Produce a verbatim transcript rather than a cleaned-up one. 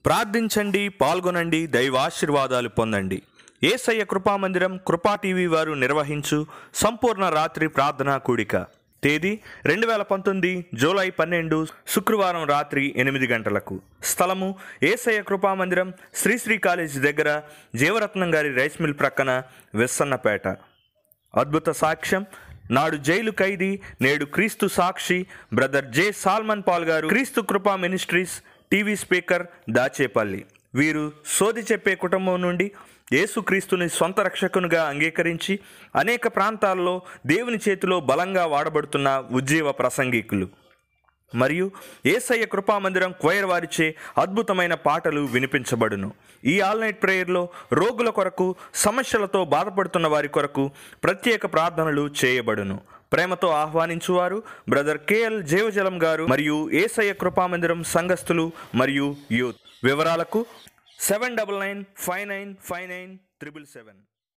ప్రార్థించండి, పాల్గొనండి, దైవాశీర్వాదాలు పొందండి. యేసయ్య కృపామందిరం కృపా టీవీ వారు నిర్వహించు సంపూర్ణ రాత్రి ప్రార్థనా కూడిక. తేదీ రెండు వేల పంతొమ్మిది జూలై పన్నెండు శుక్రవారం రాత్రి ఎనిమిది గంటలకు. స్థలము యేసయ్య కృపామందిరం, శ్రీశ్రీ కాలేజీ దగ్గర, జీవరత్నం గారి రైస్ మిల్ ప్రక్కన, వెస్సన్నపేట. అద్భుత సాక్ష్యం. నాడు జైలు ఖైదీ, నేడు క్రీస్తు సాక్షి బ్రదర్ జె సాల్మన్ పాల్ గారు, క్రీస్తు కృపా మినిస్ట్రీస్, టీవీ స్పీకర్, దాచేపల్లి. వీరు సోది చెప్పే కుటుంబం నుండి యేసుక్రీస్తుని సొంత రక్షకునిగా అంగీకరించి అనేక ప్రాంతాల్లో దేవుని చేతిలో బలంగా వాడబడుతున్న ఉజ్జీవ ప్రసంగికులు. మరియు యేసయ్య కృపామందిరం క్వైర్ వారిచే అద్భుతమైన పాటలు వినిపించబడును. ఈ ఆల్ నైట్ ప్రేయర్లో రోగుల కొరకు, సమస్యలతో బాధపడుతున్న వారి కొరకు ప్రత్యేక ప్రార్థనలు చేయబడును. ప్రేమతో ఆహ్వానించువారు బ్రదర్ కెఎల్ జీవజలం గారు మరియు యేసయ్య కృపామందిరం సంఘస్థులు మరియు యూత్. వివరాలకు seven double nine five nine five nine triple seven.